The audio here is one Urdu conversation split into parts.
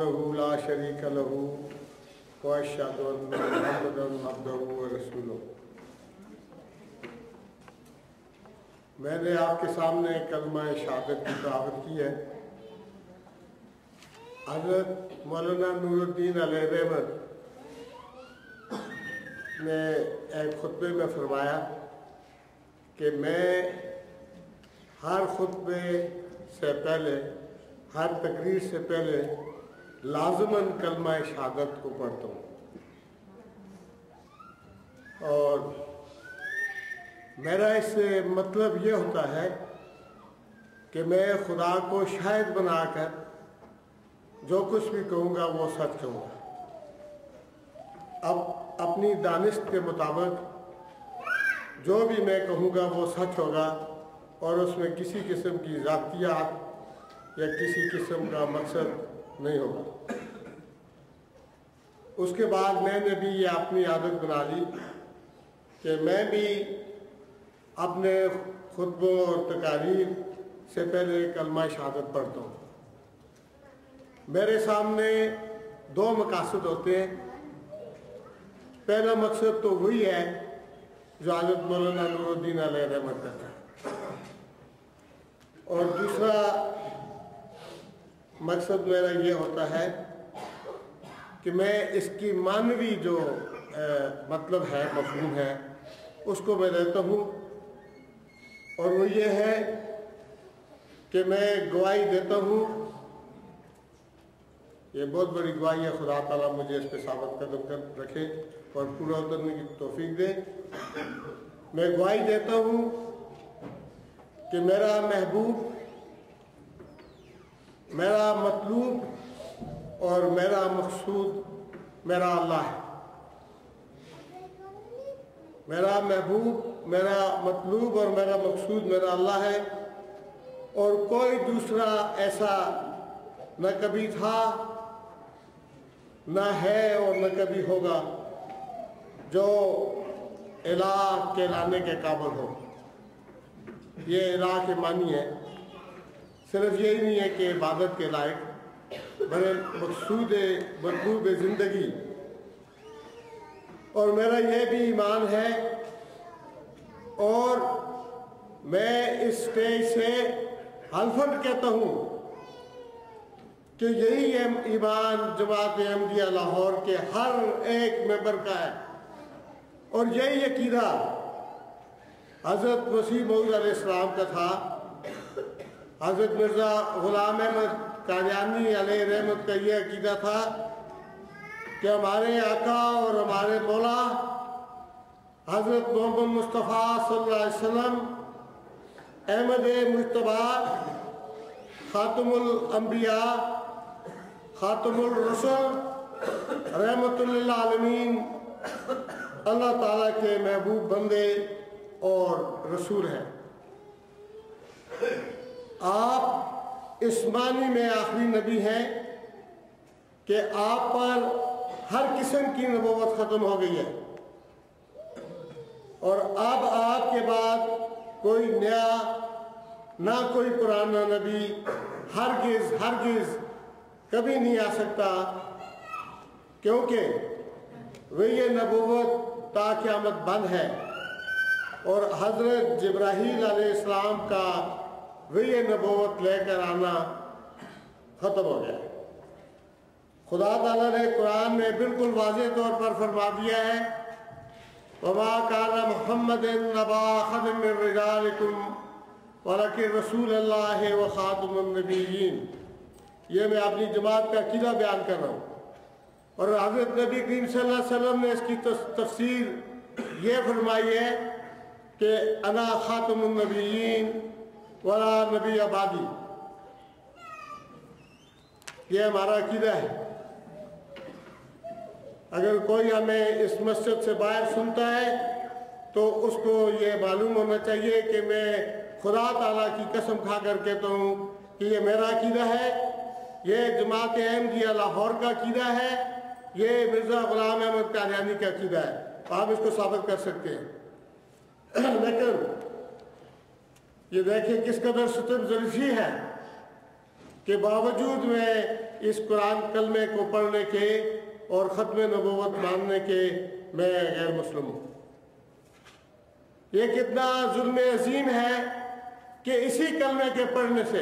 वहदहु ला शरीक लहू व अशहदु अन्ना मुहम्मदन अब्दुहु व रसूलुहु। मैंने आपके सामने कलमा शहादत की दावत की है। हज़रत मौलाना नूरुद्दीन अलैहि रहमत ने एक खुतबे में फरमाया कि मैं हर खुतबे से पहले, हर तकरीर से पहले लाज़िमन कलमा शहादत को पढ़ता हूँ, और मेरा इससे मतलब ये होता है कि मैं खुदा को शाहिद बनाकर जो कुछ भी कहूँगा वो सच कहूँगा। अब अपनी दानिश के मुताबिक जो भी मैं कहूँगा वो सच होगा, और उसमें किसी किस्म की ज़ातियात या किसी किस्म का मकसद नहीं होगा। उसके बाद मैंने भी ये अपनी आदत बना ली कि मैं भी अपने खुतबों और तकारीर से पहले कलमा शहादत पढ़ता हूँ। मेरे सामने दो मकासद होते हैं। पहला मकसद तो वही है जो हज़रत मौलाना नूरुद्दीन अलैहि रहमत करता है, और दूसरा मकसद मेरा ये होता है कि मैं इसकी मानवी जो मतलब है, मफ़हूम है, उसको मैं देता हूँ, और वो ये है कि मैं गवाही देता हूँ। ये बहुत बड़ी गवाही है, खुदा ताला मुझे इस पे साबित कदम कर रखे और पूरा उतरने की तौफीक दे। मैं गवाही देता हूँ कि मेरा महबूब, मेरा मतलूब और मेरा मकसूद मेरा अल्लाह है। मेरा महबूब, मेरा मतलूब और मेरा मकसूद मेरा अल्लाह है, और कोई दूसरा ऐसा न कभी था, न है और न कभी होगा जो इलाह कहलाने के काबिल हो। ये इलाह के मानी है। सिर्फ यही नहीं है कि इबादत के लायक, बड़े मकसूद मतलूब ज़िंदगी। और मेरा यह भी ईमान है, और मैं इस स्टेज से हल्फन कहता हूँ कि यही ईमान जमात अहमदिया लाहौर के हर एक मेंबर का है, और यही अकीदा हज़रत मसीह मऊद अलैहिस्सलाम का था। हज़रत मिर्ज़ा ग़ुलाम अहमद कादियानी अलैहि रहमत का ये अकीदा था कि हमारे आका और हमारे मौला हज़रत मोहम्मद मुस्तफ़ा सल्लल्लाहु अलैहि वसल्लम अहमद मुज्तबा खातमुल अंबिया खातमुल रसूल रहमतुल लिल आलमीन अल्लाह ताला के महबूब बंदे और रसूल हैं। आप इस मानी में आखिरी नबी हैं कि आप पर हर किस्म की नबूवत ख़त्म हो गई है, और अब आपके बाद कोई नया ना कोई पुराना नबी हरगिज़ हरगिज़ कभी नहीं आ सकता, क्योंकि वह ये नबूवत ता क़यामत बंद है, और हज़रत जिब्राहील अलैहिस्सलाम का वह ये नबूवत लेकर आना ख़त्म हो गया। खुदा ताला ने कुरान में बिल्कुल वाज़ेह तौर पर फरमा दिया है, वमा काना मुहम्मदिन नबा अहदिम मिन रिजालिकुम वलकिन रसूलुल्लाह व खातमुन नबिय्यीन। ये मैं अपनी जमात का अकीदा बयान कर रहा हूँ, और हज़रत नबी करीम सल्लल्लाहु अलैहि वसल्लम ने इसकी तफसीर ये फरमाई है कि अना खातमुन नबिय्यीन वला नबी आबादी। ये हमारा अकीदा है। अगर कोई हमें इस मस्जिद से बाहर सुनता है तो उसको ये मालूम होना चाहिए कि मैं खुदा ताला की कसम खा कर कहता हूँ कि ये मेरा अकीदा है, ये जमात अहमदिया लाहौर का अकीदा है, ये मिर्ज़ा ग़ुलाम अहमद कादियानी का अकीदा है। आप इसको साबित कर सकते हैं। लेकिन ये देखिए किस कदर सितम ज़रीफ़ी है के बावजूद मैं इस कुरान कलमे को पढ़ने के और ख़त्म नबूवत मानने के मैं गैर मुस्लिम हूँ। ये कितना जुल्म अजीम है कि इसी कलमे के पढ़ने से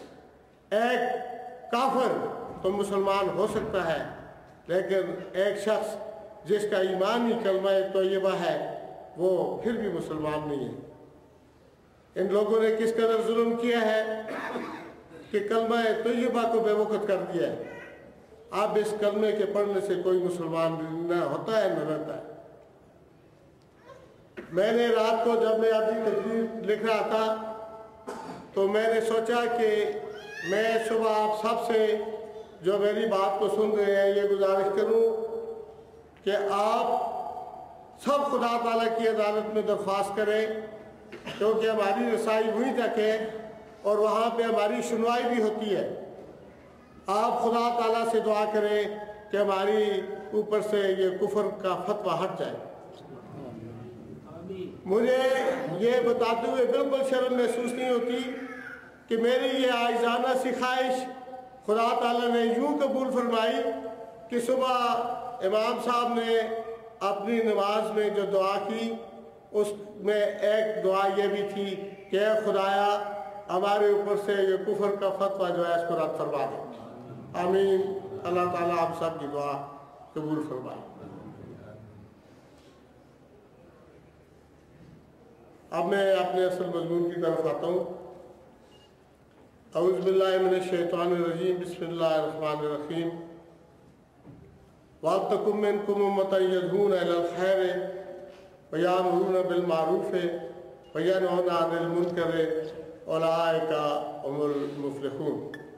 एक काफिर तो मुसलमान हो सकता है, लेकिन एक शख्स जिसका ईमान ही कलमा तोयबा है वो फिर भी मुसलमान नहीं है। इन लोगों ने किस कदर जुल्म किया है कि कलमा तोयबा को बेवकूफ़ कर दिया है। अब इस कलमे के पढ़ने से कोई मुसलमान न होता है न रहता है। मैंने रात को जब मैं अपनी तकरीर लिख रहा था तो मैंने सोचा कि मैं सुबह आप सब से जो मेरी बात को सुन रहे हैं ये गुजारिश करूं कि आप सब खुदा ताला की अदालत में दरख्वास्त करें, क्योंकि हमारी रसाई वहीं तक है और वहाँ पे हमारी सुनवाई भी होती है। आप खुदा ताला से दुआ करें कि हमारी ऊपर से ये कुफर का फतवा हट जाए। मुझे ये बताते हुए बिल्कुल शर्म महसूस नहीं होती कि मेरी ये आइज़ाना सिखाइश खुदा ताला ने यूँ कबूल फरमाई कि सुबह इमाम साहब ने अपनी नमाज में जो दुआ की उसमें एक दुआ ये भी थी कि खुदाया हमारे ऊपर से ये कुफर का फतवा जो है इसको रद्द फरमा दे। आमीन। अल्लाह ताला आप सब की दुआ कबूल फरमाए। अब मैं अपने असल मजमून की तरफ आता हूँ। औज़ु बिल्लाहि मिनश शैतानिर रजीम, बिस्मिल्लाहिर्रहमानिर्रहीम। वल्तकुम मिनकुम उम्मतुन यदऊना इलल खैरि व यामुरूना बिल मारूफ व यनहौना अनिल मुनकर उलाइका हुमुल मुफ्लिहून।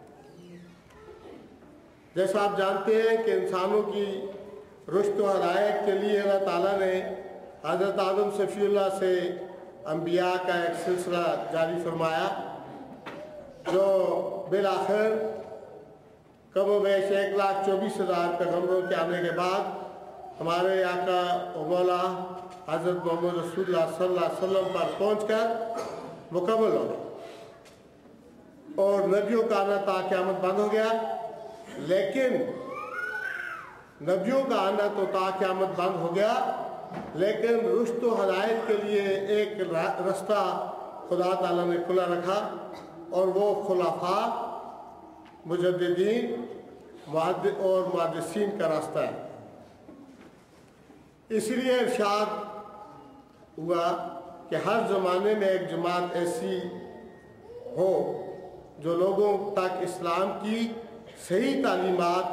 जैसा आप जानते हैं कि इंसानों की रुश्द व हिदायत के लिए अल्लाह ताला ने हज़रत आदम सफ़ीउल्लाह से अंबिया का एक सिलसिला जारी फरमाया, जो बिल आखिर कम वेश 1,24,000 पैगम्बरों के आने के बाद हमारे आका और मौला हज़रत मोहम्मद रसूलुल्लाह सल्लल्लाहु अलैहि वसल्लम पर पहुँचकर मुकम्मल हो गया और नबियों का आना ता क़यामत बंद हो गया। लेकिन नबियों का आना तो ता क़यामत बंद हो गया, लेकिन रुश्द व हिदायत के लिए एक रास्ता खुदा ताला ने खुला रखा और वो खुलाफा, मुजद्दिदीन और मुहद्दिसीन का रास्ता है। इसलिए इरशाद हुआ कि हर ज़माने में एक जमात ऐसी हो जो लोगों तक इस्लाम की सही तालीमात,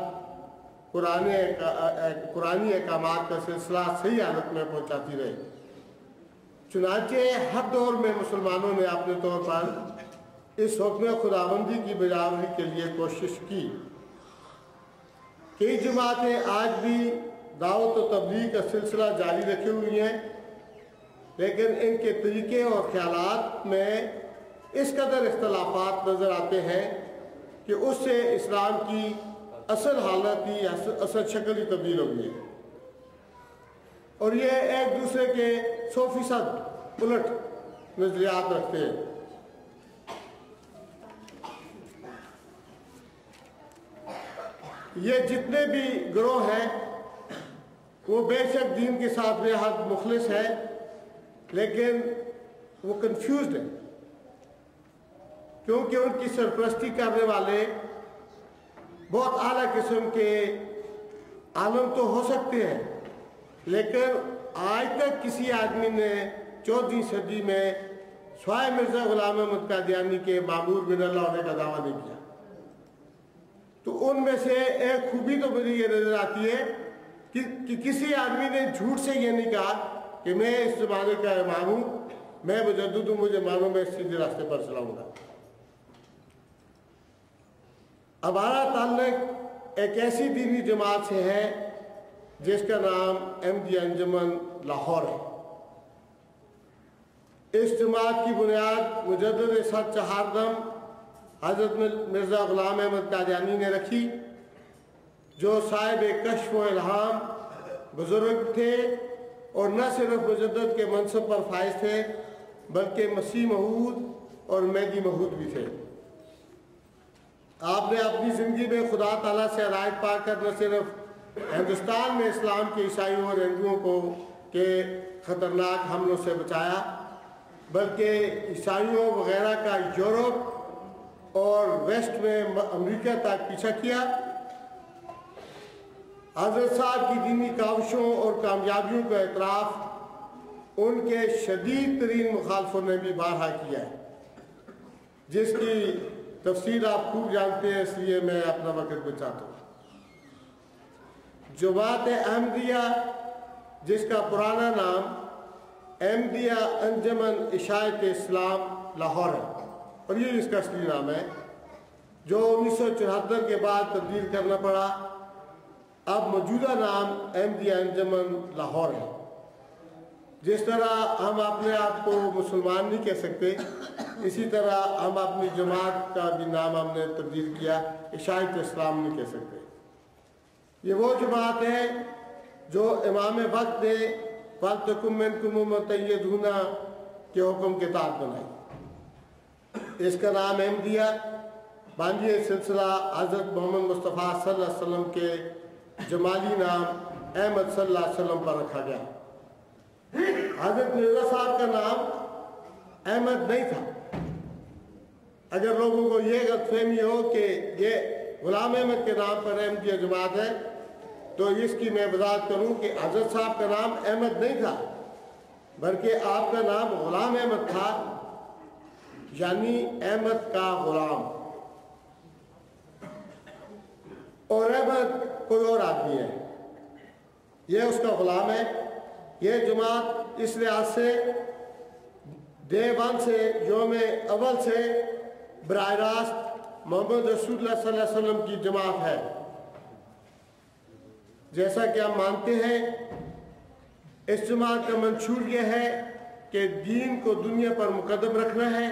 कुरानी अहकामात का सिलसिला सही हालत में पहुँचाती रहे। चुनांचे हर दौर में मुसलमानों ने अपने तौर पर इस हुक्म खुदाबंदी की बजावरी के लिए कोशिश की। कई जमातें आज भी दावत व तबलीग का सिलसिला जारी रखे हुई हैं, लेकिन इनके तरीके और ख्यालात में इस कदर इख्तलाफात नज़र आते हैं कि उससे इस्लाम की असल हालत ही, असल शक्ल ही तब्दील हो गई है और ये एक दूसरे के 100% उलट नजरियात रखते हैं। ये जितने भी गिरोह हैं वो बेशक दीन के साथ बेहद मुखलिस है, लेकिन वो कंफ्यूज्ड है, क्योंकि उनकी सरपरस्ती करने वाले बहुत आला किस्म के आलम तो हो सकते हैं, लेकिन आज तक किसी आदमी ने 14वीं सदी में स्वाय मिर्ज़ा गुलाम अहमद कादियानी के मामूर बिन अल्लाह होने का दावा नहीं किया। तो उनमें से एक खूबी तो मुझे ये नजर आती है कि किसी आदमी ने झूठ से ये नहीं कहा कि मैं इस ज़माने का इमाम हूँ, मैं मुजद्दिद हूँ, मुझे मानो मैं सीधे रास्ते पर चलाऊंगा। हमारा ताल्लुक एक ऐसी दीनी जमात से है जिसका नाम अहमदी अंजुमन लाहौर है। इस जमात की बुनियाद मुजद्दिद सच हरदम हज़रत मिर्ज़ा गुलाम अहमद कादियानी ने रखी, जो साहिब कश्फ व इल्हाम बुजुर्ग थे और न सिर्फ मुजद्दिद के मनसब पर फाइज थे बल्कि मसीह महूद और मेहदी महूद भी थे। آپ نے اپنی زندگی میں خدا تعالیٰ سے ہدایت پا کر نہ صرف ہندوستان میں اسلام کے عیسائیوں اور ہندوؤں کو کے خطرناک حملوں سے بچایا، بلکہ عیسائیوں وغیرہ کا یورپ اور ویسٹ میں امریکہ تک پیچھا کیا۔ حضرت صاحب کی دینی کاوشوں اور کامیابیوں کا اعتراف ان کے شدید ترین مخالفوں نے بھی بارہا کیا ہے، جس کی تفصیل آپ خوب جانتے ہیں، اس لیے میں اپنا وقت بچاتا ہوں۔ جماعت احمدیہ، جس کا پرانا نام احمدیہ انجمن اشاعت اسلام لاہور ہے، اور یہ اس کا اصلی نام ہے، جو 1974 کے بعد تبدیل کرنا پڑا۔ اب موجودہ نام احمدیہ انجمن لاہور ہے۔ جس طرح ہم اپنے آپ کو مسلمان نہیں کہہ سکتے، اسی طرح ہم اپنی جماعت کا بھی نام ہم نے تبدیل کیا، اشاعت اسلام نہیں کہہ سکتے۔ یہ وہ جماعت ہے جو امام وقت نے فَلْتَكُن مِّنكُمْ أُمَّةٌ يَدْعُونَ کے حکم کے تحت بنائی۔ اس کا نام احمدیہ بانی سلسلہ حضرت محمد مصطفیٰ صلی اللہ علیہ وسلم کے جمالی نام احمد صلی اللہ علیہ وسلم پر رکھا گیا۔ حضرت مرزا صاحب کا نام احمد نہیں تھا۔ اگر لوگوں کو یہ غلط فہمی ہو کہ یہ غلام احمد کے نام پر احمدیہ جماعت ہے، تو اس کی میں وضاحت کروں کہ حضرت صاحب کا نام احمد نہیں تھا، بلکہ آپ کا نام غلام احمد تھا، یعنی احمد کا غلام، اور احمد کوئی اور آدمی ہے، یہ اس کا غلام ہے۔ یہ جماعت اس لحاظ سے ڈے ون سے، یوم اول سے براہ راست محمد رسول اللہ صلی اللہ علیہ وسلم کی جماعت ہے۔ جیسا کہ ہم مانتے ہیں، اس جماعت کا منشور یہ ہے کہ دین کو دنیا پر مقدم رکھنا ہے،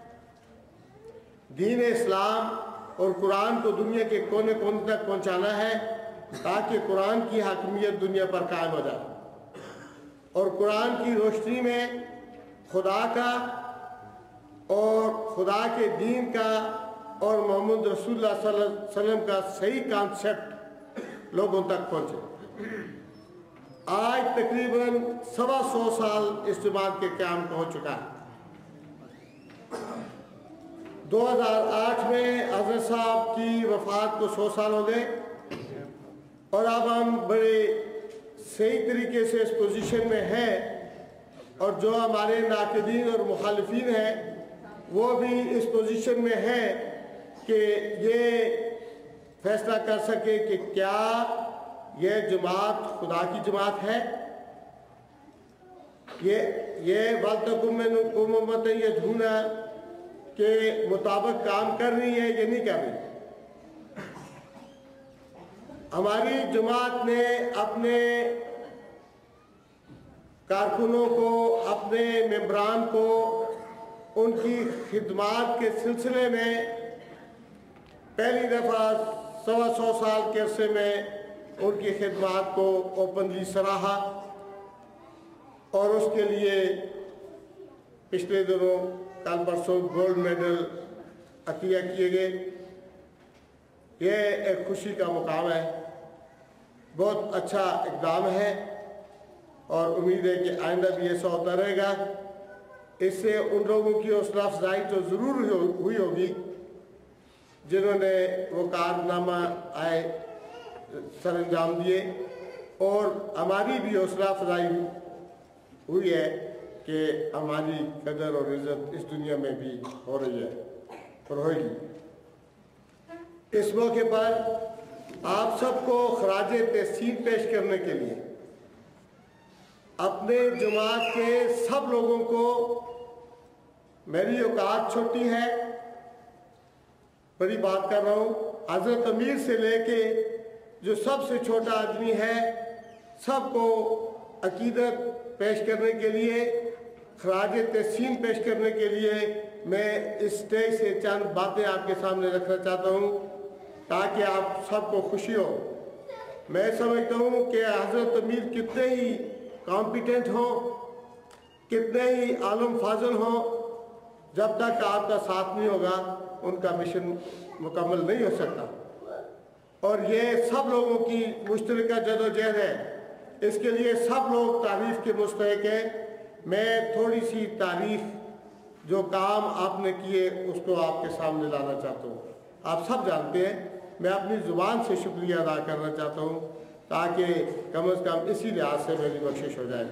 دین اسلام اور قرآن کو دنیا کے کونے کونے تک پہنچانا ہے، تاکہ قرآن کی حاکمیت دنیا پر قائم ہو جائے، اور قرآن کی روشنی میں خدا کا اور خدا کے دین کا اور محمد رسول اللہ صلی اللہ علیہ وسلم کا صحیح کانسیپٹ لوگوں تک پہنچے۔ آج تقریباً 125 سال اس جماعت کے قیام کو ہو چکا ہے۔ 2008 میں حضرت صاحب کی وفات کو 100 سال ہو گئے، اور اب ہم بڑے صحیح طریقے سے اس پوزیشن میں ہیں، اور جو ہمارے ناقدین اور مخالفین ہیں وہ بھی اس پوزیشن میں ہیں کہ یہ فیصلہ کر سکے کہ کیا یہ جماعت خدا کی جماعت ہے، یہ وَلْتَكُن مِّنكُمْ أُمَّةٌ يَدْعُونَ کے مطابق کام کر رہی ہے یا نہیں کر رہی۔ ہماری جماعت نے اپنے کارکنوں کو، اپنے ممبران کو ان کی خدمات کے سلسلے میں پہلی دفعہ 125 سال کے عرصے میں ان کی خدمات کو اوپنلی سراہا، اور اس کے لیے پچھلے دنوں کل پرسوں گولڈ میڈل عطیہ کیے گئے۔ یہ ایک خوشی کا مقام ہے، بہت اچھا اقدام ہے، اور امید ہے کہ آئندہ بھی ایسا ہوتا رہے گا۔ اس سے ان لوگوں کی حوصلہ افزائی تو ضرور ہوئی ہوگی جنہوں نے وہ کارنامہ آئے سر انجام دیے، اور ہماری بھی حوصلہ افزائی ہوئی ہے کہ ہماری قدر اور عزت اس دنیا میں بھی ہو رہی ہے اور ہوئے گی۔ اس موقع پر آپ سب کو خراج تحسین پیش کرنے کے لیے اپنے جماعت کے سب لوگوں کو، میری اوقات چھوٹی ہے، بڑی بات کر رہا ہوں، حضرت امیر سے لے کے جو سب سے چھوٹا آدمی ہے، سب کو عقیدت پیش کرنے کے لیے، خراج تحسین پیش کرنے کے لیے میں اس اسٹیج سے چند باتیں آپ کے سامنے رکھنا چاہتا ہوں تاکہ آپ سب کو خوشی ہو۔ میں سمجھتا ہوں کہ حضرت امیر کتنے ہی کمپیٹنٹ ہوں، کتنے ہی عالم فاضل ہوں، جب تک آپ کا ساتھ نہیں ہوگا ان کا مشن مکمل نہیں ہو سکتا۔ اور یہ سب لوگوں کی مشترکہ جدوجہد ہے، اس کے لیے سب لوگ تعریف کے مستحق ہیں۔ میں تھوڑی سی تعریف جو کام آپ نے کیے اس کو آپ کے سامنے لانا چاہتا ہوں۔ آپ سب جانتے ہیں، میں اپنی زبان سے شکریہ ادا کرنا چاہتا ہوں تاکہ کم از کم اسی لحاظ سے میری بخشش ہو جائے۔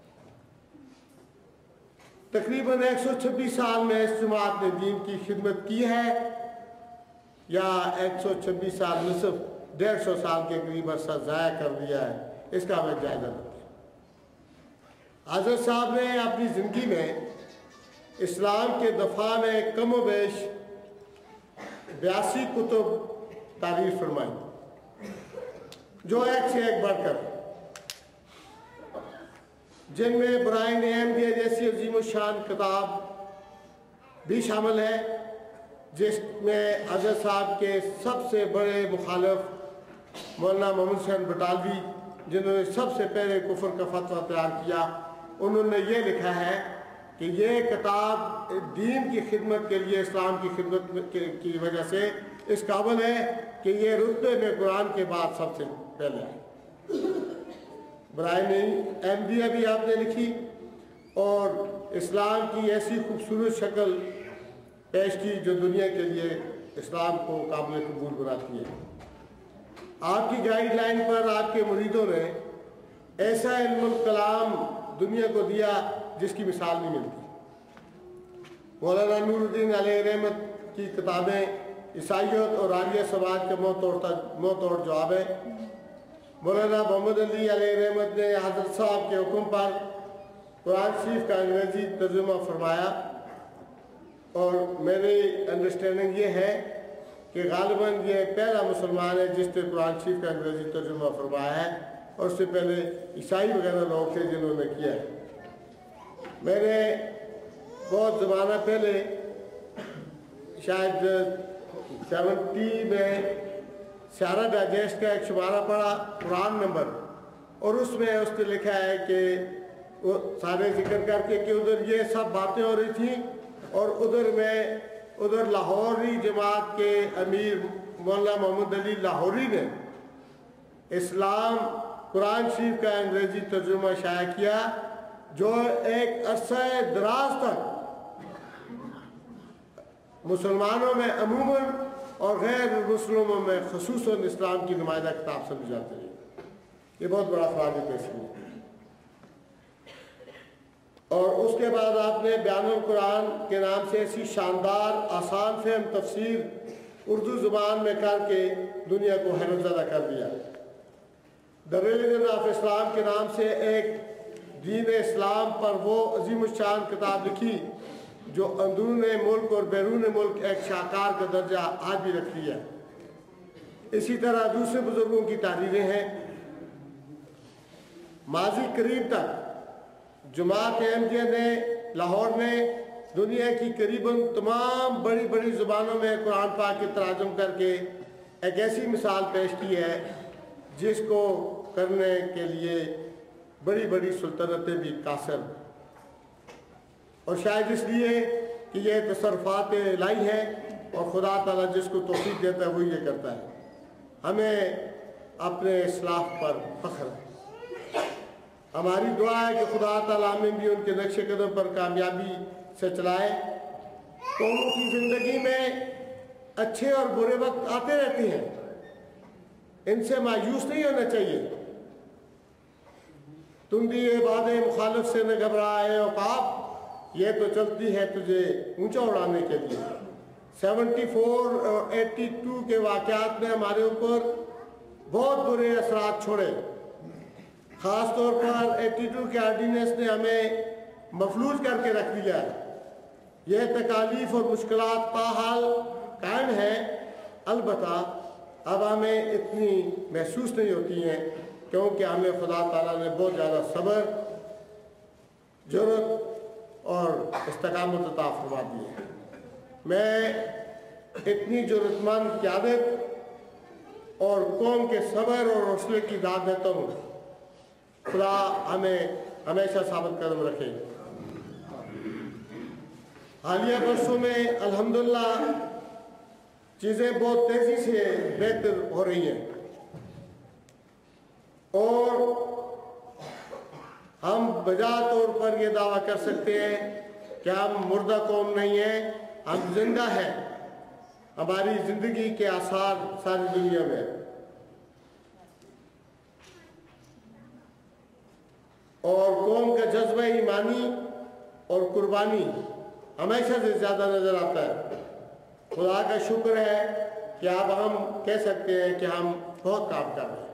تقریباً 126 سال میں اس جماعت نے دین کی خدمت کی ہے، یا 126 سال نصف 150 سال کے قریب عرصہ ضائع کر دیا ہے، اس کا ہمیں جائزہ لیتے ہیں۔ حضرت صاحب نے اپنی زندگی میں اسلام کے دفاع میں کم و بیش 82 کتب تعریف فرمائی، جو ایک سے ایک بڑھ کر، جن میں برائن احمدیہ جیسی عظیم الشان کتاب بھی شامل ہے، جس میں حضرت صاحب کے سب سے بڑے مخالف مولانا محمد حسین بٹالوی، جنہوں نے سب سے پہلے کفر کا فتویٰ تیار کیا، انہوں نے یہ لکھا ہے کہ یہ کتاب دین کی خدمت کے لیے، اسلام کی خدمت کی وجہ سے اس قابل ہے کہ یہ رتبے میں قرآن کے بعد سب سے پہلے ہے۔ برائن احمدیہ بھی آپ نے لکھی اور اسلام کی ایسی خوبصورت شکل پیش کی جو دنیا کے لیے اسلام کو قابل قبول بناتی ہے۔ آپ کی گائیڈ لائن پر آپ کے مریدوں نے ایسا علم الکلام دنیا کو دیا جس کی مثال نہیں ملتی۔ مولانا نور الدین علیہ رحمت کی کتابیں عیسائیت اور آریہ سماج کا منہ توڑ جواب ہے۔ مولانا محمد علی علیہ رحمت نے حضرت صاحب کے حکم پر قرآن شریف کا انگریزی ترجمہ فرمایا، اور میری انڈرسٹینڈنگ یہ ہے کہ غالباً یہ پہلا مسلمان ہے جس نے قرآن شریف کا انگریزی ترجمہ فرمایا ہے، اور اس سے پہلے عیسائی وغیرہ لوگ تھے جنہوں نے کیا ہے۔ میں نے بہت زمانہ پہلے شاید 70 میں سیارہ ڈائجسٹ کا ایک شمارہ پڑھا، قرآن نمبر، اور اس میں اس نے لکھا ہے کہ وہ سارے ذکر کر کے کہ ادھر یہ سب باتیں ہو رہی تھیں، اور ادھر لاہوری جماعت کے امیر مولانا محمد علی لاہوری نے اسلام قرآن شریف کا انگریزی ترجمہ شائع کیا، جو ایک عرصہ دراز تک مسلمانوں میں عموماً اور غیر مسلموں میں خصوصاً اسلام کی نمائندہ کتاب سمجھی جاتی ہے۔ یہ بہت بڑا خراج تحسین ہے۔ اور اس کے بعد آپ نے بیان القرآن کے نام سے ایسی شاندار آسان فہم تفسیر اردو زبان میں کر کے دنیا کو حیرت زدہ کر دیا۔ دی ریلیجن آف اسلام کے نام سے ایک دین اسلام پر وہ عظیم الشان کتاب لکھی جو اندرون ملک اور بیرون ملک ایک شاہکار کا درجہ آج بھی رکھتی ہے۔ اسی طرح دوسرے بزرگوں کی تحریریں ہیں۔ ماضی قریب تک جماعت احمدیہ نے لاہور میں دنیا کی قریباً تمام بڑی بڑی زبانوں میں قرآن پاک کے ترجمے کر کے ایک ایسی مثال پیش کی ہے جس کو کرنے کے لیے بڑی بڑی سلطنتیں بھی قاصر، اور شاید اس لیے کہ یہ تصرفات الہی ہیں اور خدا تعالیٰ جس کو توفیق دیتا ہے وہ یہ کرتا ہے۔ ہمیں اپنے اسلاف پر فخر ہے۔ ہماری دعا ہے کہ خدا تعالیٰ ہمیں بھی ان کے نقش قدم پر کامیابی سے چلائے۔ قوموں کی زندگی میں اچھے اور برے وقت آتے رہتے ہیں، ان سے مایوس نہیں ہونا چاہیے۔ تم بھی یہ باتیں مخالف سے نہ گھبرائے عقاب، یہ تو چلتی ہے تجھے اونچا اڑانے کے لیے۔ 74 اور 82 کے واقعات نے ہمارے اوپر بہت برے اثرات چھوڑے۔ خاص طور پر 82 کے آرڈیننس نے ہمیں مفلوج کر کے رکھ دیا ہے۔ یہ تکالیف اور مشکلات تاحال قائم ہیں، البتہ اب ہمیں اتنی محسوس نہیں ہوتی ہیں کیونکہ ہمیں خدا تعالیٰ نے بہت زیادہ صبر، جرأت اور استقامت عطا فرما دی ہے۔ میں اتنی جرأت مند قیادت اور قوم کے صبر اور حوصلے کی داد دیتا ہوں۔ خدا ہمیں ہمیشہ ثابت قدم رکھے۔ حالیہ برسوں میں الحمدللہ چیزیں بہت تیزی سے بہتر ہو رہی ہیں اور ہم بجا طور پر یہ دعویٰ کر سکتے ہیں کہ ہم مردہ قوم نہیں ہیں، ہم زندہ ہیں، ہماری زندگی کے آثار ساری دنیا میں، اور قوم کا جذبہ ایمانی اور قربانی ہمیشہ سے زیادہ نظر آتا ہے۔ خدا کا شکر ہے کہ اب ہم کہہ سکتے ہیں کہ ہم بہت کام کر رہے ہیں۔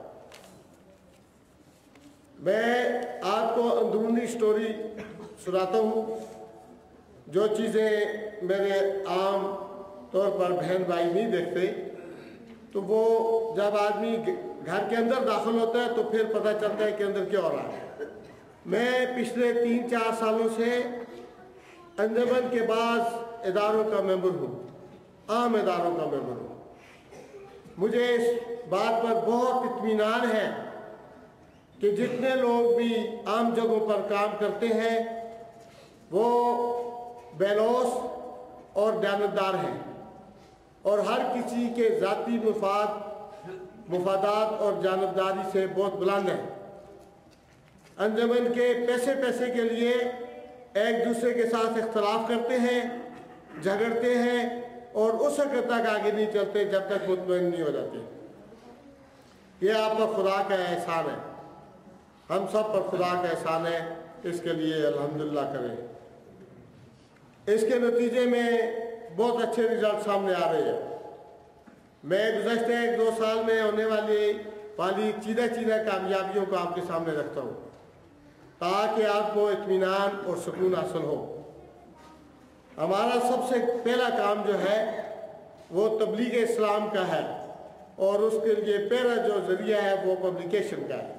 میں آپ کو اندرونی سٹوری سناتا ہوں، جو چیزیں میرے عام طور پر بہن بھائی نہیں دیکھتے، تو وہ جب آدمی گھر کے اندر داخل ہوتا ہے تو پھر پتہ چلتا ہے کہ اندر کیا ہو رہا ہے۔ میں پچھلے 3-4 سالوں سے انجمن کے بعض اداروں کا ممبر ہوں، عام اداروں کا ممبر ہوں۔ مجھے اس بات پر بہت اطمینان ہے کہ جتنے لوگ بھی عام جگہوں پر کام کرتے ہیں وہ بے لوث اور دیانتدار ہیں اور ہر کسی کے ذاتی مفادات اور جانبداری سے بہت بلند ہیں۔ انجمن کے پیسے کے لیے ایک دوسرے کے ساتھ اختلاف کرتے ہیں، جھگڑتے ہیں اور اس وقت تک آگے نہیں چلتے جب تک مطمئن نہیں ہو جاتے۔ یہ آپ پر خدا کا احسان ہے، ہم سب پر خدا کا احسان ہے، اس کے لیے الحمدللہ کریں۔ اس کے نتیجے میں بہت اچھے رزلٹ سامنے آ رہے ہیں۔ میں گزشتہ 1-2 سال میں ہونے والی چیدہ کامیابیوں کو آپ کے سامنے رکھتا ہوں تاکہ آپ کو اطمینان اور سکون حاصل ہو۔ ہمارا سب سے پہلا کام جو ہے وہ تبلیغ اسلام کا ہے اور اس کے لیے پہلا جو ذریعہ ہے وہ پبلیکیشن کا ہے۔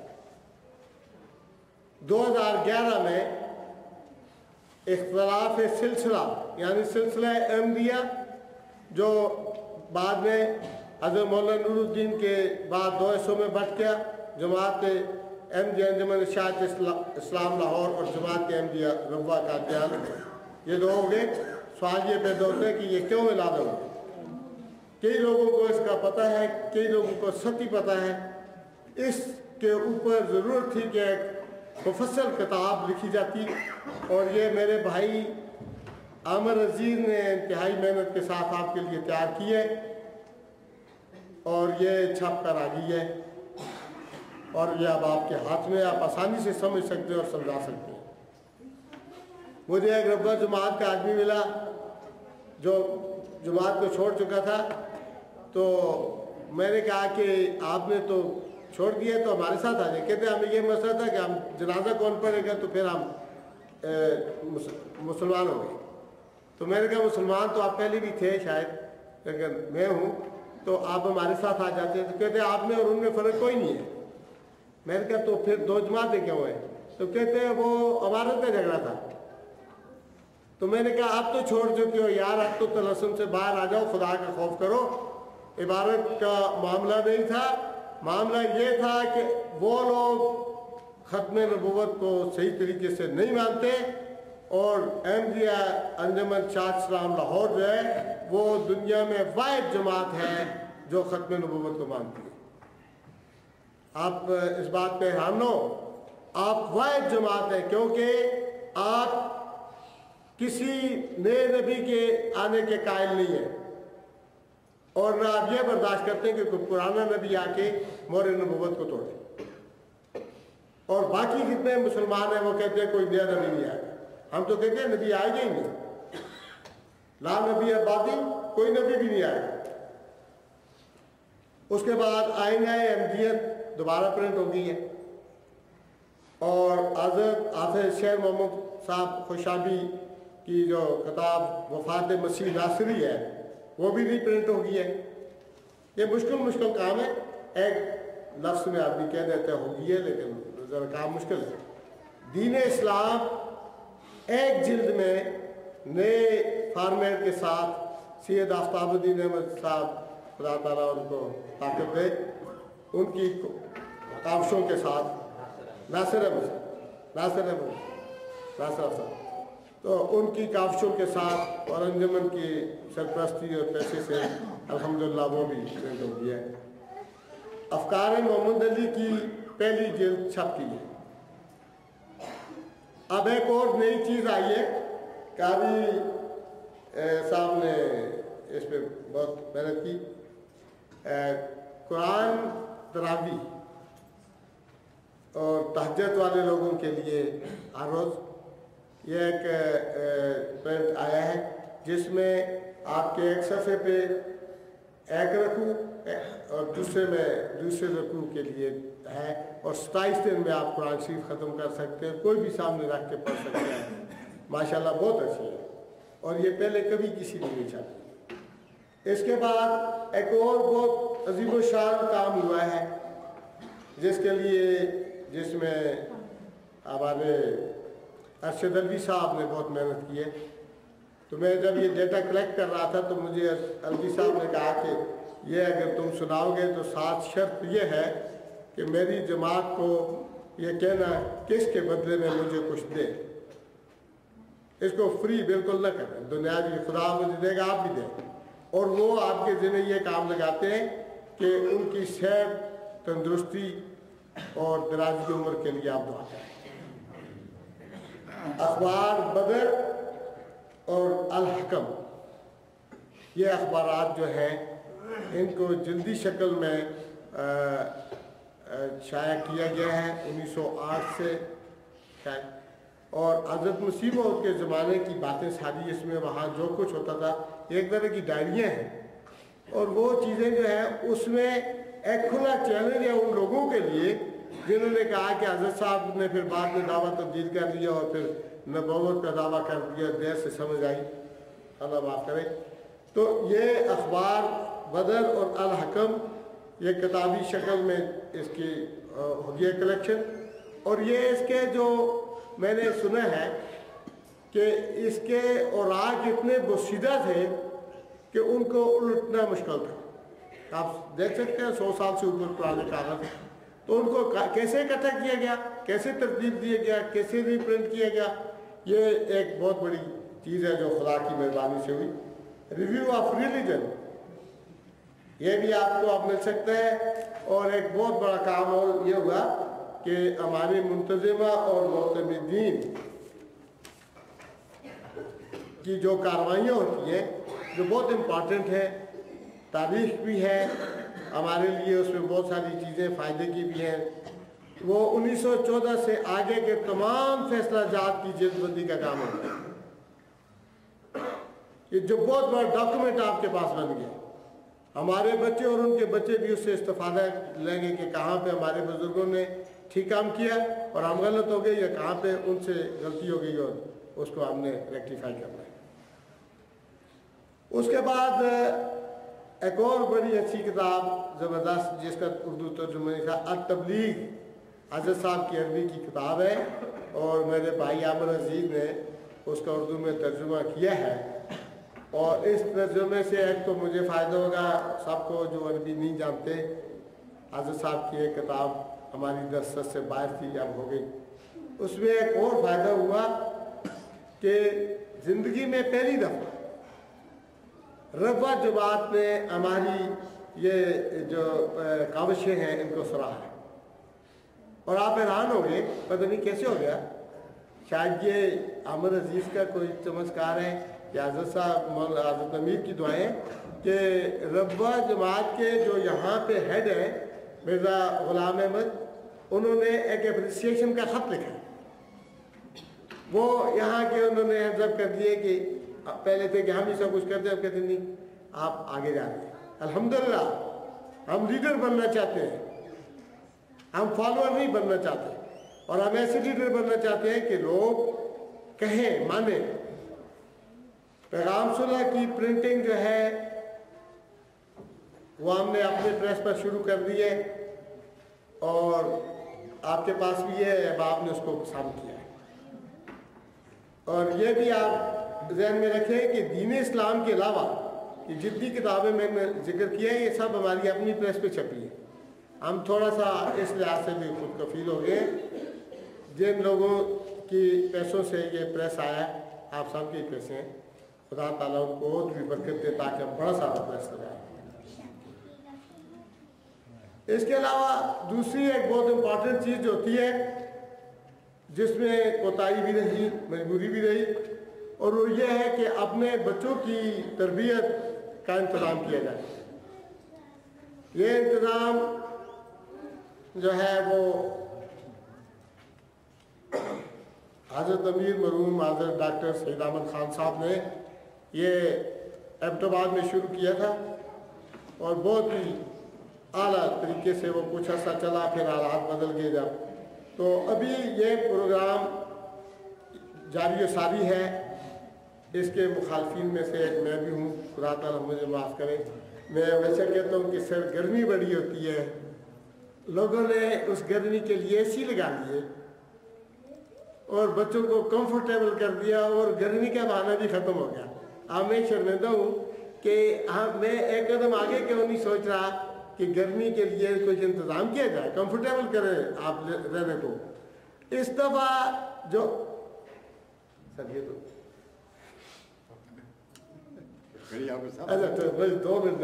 2011 میں اختلاف سلسلہ یعنی سلسلہ احمدیہ، جو بعد میں حضرت مولانا نور الدین کے بعد 2 حصوں میں بٹ گیا، جماعت احمدیہ انجمن اشاعت اسلام لاہور اور جماعت احمدیہ روا قادیان، یہ 2 ہو گئے۔ سوال یہ پیدا ہوتا ہے کہ یہ کیوں ملا دو؟ کئی لوگوں کو اس کا پتہ ہے، کئی لوگوں کو سچی پتہ ہے۔ اس کے اوپر ضرورت تھی کہ ایک مفصل کتاب لکھی جاتی اور یہ میرے بھائی عامر عزیز نے انتہائی محنت کے ساتھ آپ کے لیے تیار کی ہے اور یہ چھپ کر آ گئی ہے اور یہ اب آپ کے ہاتھ میں، آپ آسانی سے سمجھ سکتے ہیں اور سمجھا سکتے ہیں۔ مجھے ایک ربہ جماعت کا آدمی ملا جو جماعت کو چھوڑ چکا تھا، تو میں نے کہا کہ آپ نے تو چھوڑ دیا تو ہمارے ساتھ آ جائیں۔ کہتے ہیں ہمیں یہ مسئلہ تھا کہ ہم جنازہ کون پڑھے گا تو پھر ہم مسلمان ہو گئے۔ تو میں نے کہا مسلمان تو آپ پہلے بھی تھے شاید، لیکن میں ہوں تو آپ ہمارے ساتھ آ جاتے ہیں۔ تو کہتے ہیں آپ میں اور ان میں فرق کوئی نہیں ہے۔ میں نے کہا تو پھر 2 جماعتیں کیوں ہیں؟ تو کہتے ہیں وہ عمارت کا جھگڑا تھا۔ تو میں نے کہا آپ تو چھوڑ چکے ہو یار، اب تو طلسم سے باہر آ جاؤ، خدا کا خوف کرو۔ عبارت کا معاملہ نہیں تھا، معاملہ یہ تھا کہ وہ لوگ ختم نبوت کو صحیح طریقے سے نہیں مانتے اور احمدیہ انجمن اشاعت اسلام لاہور جو ہے وہ دنیا میں واحد جماعت ہے جو ختم نبوت کو مانتی ہے۔ آپ اس بات پہ حیران ہو، آپ واحد جماعت ہیں کیونکہ آپ کسی نئے نبی کے آنے کے قائل نہیں ہیں اور نہ آپ یہ برداشت کرتے ہیں کہ کوئی پرانا نبی آ کے مہر نبوت کو توڑے۔ اور باقی جتنے مسلمان ہیں وہ کہتے ہیں کوئی نیا نبی نہیں آئے گا۔ ہم تو کہتے ہیں نبی آئے گا ہی نہیں، لا نبی بعدی، کوئی نبی بھی نہیں آئے گا۔ اس کے بعد آئینہ احمدیت دوبارہ پرنٹ ہو گئی ہے اور حضرت حافظ شیر محمد صاحب خوشابی کی جو کتاب وفات مسیح ناصری ہے وہ بھی ری پرنٹ ہو گئی ہے۔ یہ مشکل کام ہے، ایک لفظ میں آدمی کہہ دیتے ہو گئی ہے، لیکن ذرا کام مشکل ہے۔ دین اسلام ایک جلد میں نئے فارمیٹ کے ساتھ سید آفتاب الدین احمد صاحب، خدا تعالیٰ ان کو طاقت دے، ان کی کاوشوں کے ساتھ، ناصر احمد صاحب تو ان کی کاوشوں کے ساتھ اور انجمن کی سرپرستی اور پیسے سے الحمدللہ وہ بھی پرنٹ ہو گیا ہے۔ افکار محمد علی کی پہلی جلد چھپ کی ہے۔ اب ایک اور نئی چیز آئی ہے، قاری صاحب نے اس پہ بہت محنت کی، قرآن تراوی اور تہجد والے لوگوں کے لیے ہر روز یہ ایک پرنٹ آیا ہے جس میں آپ کے ایک صفحے پہ ایک رکوع اور دوسرے رکوع کے لیے ہے، اور 27 دن میں آپ قرآن شریف ختم کر سکتے ہیں، کوئی بھی سامنے رکھ کے پڑھ سکتے ہیں۔ ماشاءاللہ بہت اچھی ہے، اور یہ پہلے کبھی کسی نے نہیں چھاپی۔ اس کے بعد ایک اور بہت عظیم و شان کام ہوا ہے جس میں ہمارے ارشد الوی صاحب نے بہت محنت کی ہے۔ تو میں جب یہ ڈیٹا کلیکٹ کر رہا تھا تو مجھے الوی صاحب نے کہا کہ یہ اگر تم سناؤ گے تو ساتھ شرط یہ ہے کہ میری جماعت کو یہ کہنا کس کے بدلے میں مجھے کچھ دے، اس کو فری بالکل نہ کریں، دنیاوی خدا مجھے دے گا آپ بھی دیں، اور وہ آپ کے ذمہ یہ کام لگاتے ہیں کہ ان کی صحت، تندرستی اور دراز کی عمر کے لیے آپ دعا کریں۔ اخبار بدر اور الحکم، یہ اخبارات جو ہیں ان کو جلدی شکل میں شائع کیا گیا ہے 1908 سے شائع، اور حضرت مسیح موعود کے زمانے کی باتیں ساری اس میں وہاں جو کچھ ہوتا تھا ایک طرح کی ڈائریاں ہیں، اور وہ چیزیں جو ہیں اس میں ایک کھلا چیلنج ہے ان لوگوں کے لیے جنہوں نے کہا کہ حضرت صاحب نے پھر بعد میں دعویٰ تبدیل کر دیا اور پھر نبوت کا دعویٰ کر دیا، دیر سے سمجھ آئی، اللہ معاف کرے۔ تو یہ اخبار بدر اور الحکم یہ کتابی شکل میں اس کی ہو گیا کلیکشن، اور یہ اس کے جو میں نے سنا ہے کہ اس کے اوراق اتنے بوسیدہ تھے کہ ان کو الٹنا مشکل تھا۔ آپ دیکھ سکتے ہیں 100 سال سے اوپر پرانے کاغذ، تو ان کو کیسے اکٹھا کیا گیا، کیسے ترتیب دیا گیا، کیسے ری پرنٹ کیا گیا، یہ ایک بہت بڑی چیز ہے جو خدا کی مہربانی سے ہوئی۔ ریویو آف ریلیجن، یہ بھی آپ کو اب مل سکتا ہے، اور ایک بہت بڑا کام اور یہ ہوا کہ ہماری منتظمہ اور معتمدین کی جو کاروائیاں ہوتی ہیں جو بہت امپارٹنٹ ہے، تاریخ بھی ہے ہمارے لیے، اس میں بہت ساری چیزیں فائدے کی بھی ہیں، وہ 1914 سے آگے کے تمام فیصلہ جات کی جلد بندی کا کام ہوتا ہے، یہ جو بہت بڑا ڈاکومنٹ آپ کے پاس بن گیا۔ ہمارے بچے اور ان کے بچے بھی اس سے استفادہ لیں گے کہ کہاں پہ ہمارے بزرگوں نے ٹھیک کام کیا اور ہم غلط ہو گئے، یا کہاں پہ ان سے غلطی ہو گئی اور اس کو ہم نے ریکٹیفائی کرنا ہے۔ اس کے بعد ایک اور بڑی اچھی کتاب زبردست جس کا اردو ترجمہ تھا التبلیغ، حضرت صاحب کی عربی کی کتاب ہے، اور میرے بھائی عامر عزیز نے اس کا اردو میں ترجمہ کیا ہے، اور اس ترجمے سے ایک تو مجھے فائدہ ہوگا، سب کو جو عربی نہیں جانتے، حضرت صاحب کی ایک کتاب ہماری دسترس سے باہر تھی اب ہو گئی، اس میں ایک اور فائدہ ہوا کہ زندگی میں پہلی دفعہ ربوہ جماعت نے ہماری یہ جو کاوشیں ہیں ان کو سراہا ہے، اور آپ حیران ہو گئے، پتہ نہیں کیسے ہو گیا، شاید یہ عامر عزیز کا کوئی چمتکار ہے کہ حضرت صاحب حضرت امیر کی دعائیں کہ ربوہ جماعت کے جو یہاں پہ ہیڈ ہیں مرزا غلام احمد، انہوں نے ایک اپریسیشن کا خط لکھا، وہ یہاں کے انہوں نے آبزرو کر دیے کہ پہلے تھے کہ ہم ہی سب کچھ کرتے ہیں، اب کہتے نہیں آپ آگے جا رہے ہیں، الحمدللہ ہم لیڈر بننا چاہتے ہیں، ہم فالوور نہیں بننا چاہتے، اور ہم ایسے لیڈر بننا چاہتے ہیں کہ لوگ کہیں مانیں۔ پیغام صلح کی پرنٹنگ جو ہے وہ ہم نے اپنے پریس پر شروع کر دی ہے، اور آپ کے پاس بھی ہے، اب آپ نے اس کو پسند کیا ہے، اور یہ بھی آپ ذہن میں رکھیں کہ دین اسلام کے علاوہ یہ جتنی کتابیں میں نے ذکر کیا ہے یہ سب ہماری اپنی پریس پہ چھپی ہے، ہم تھوڑا سا اس لحاظ سے بھی خود کفیل ہو گئے، جن لوگوں کی پیسوں سے یہ پریس آیا ہے آپ سب کے پیسے ہیں. خدا تعالیٰ ان کو اور بھی برکت دے تاکہ ہم بڑا سارا پیسہ لگائیں. اس کے علاوہ دوسری ایک بہت امپورٹنٹ چیز جو ہوتی ہے جس میں کوتاہی بھی رہی, مجبوری بھی رہی, اور وہ یہ ہے کہ اپنے بچوں کی تربیت کا انتظام کیا جائے. یہ انتظام جو ہے وہ حضرت امیر مرحوم حضرت ڈاکٹر سید احمد خان صاحب نے یہ ایبٹ آباد میں شروع کیا تھا, اور بہت ہی اعلیٰ طریقے سے وہ کچھ عرصہ چلا, پھر حالات بدل گئے جب. تو ابھی یہ پروگرام جاری و ساری ہے. اس کے مخالفین میں سے ایک میں بھی ہوں, خدا تعالیٰ مجھے معاف کرے. میں ویسے کہتا ہوں کہ سر گرمی بڑی ہوتی ہے, لوگوں نے اس گرمی کے لیے اے سی لگا لیے اور بچوں کو کمفرٹیبل کر دیا, اور گرمی کا بہانہ بھی ختم ہو گیا. اب میں شرمندہ ہوں کہ میں ایک قدم آگے کیوں نہیں سوچ رہا کہ گرمی کے لیے کچھ انتظام کیا جائے, کمفرٹیبل کریں آپ رہنے کو. اس دفعہ جو سر یہ تو اچھا 2 منٹ